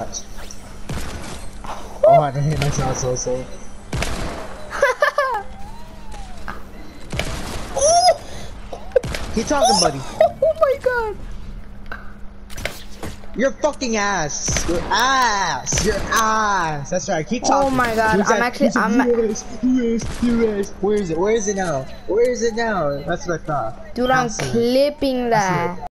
Oh, I didn't hit myself so. Keep talking, buddy. Oh my god. Your fucking ass. Your ass. Your ass. That's right. Keep talking. Oh my god. US. Where is it? Where is it now? Where is it now? That's what I thought. Dude, I'm clipping that.